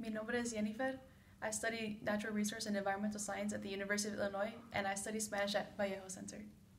Mi nombre es Jennifer. I study natural resource and environmental science at the University of Illinois, and I study Spanish at Vallejo Center.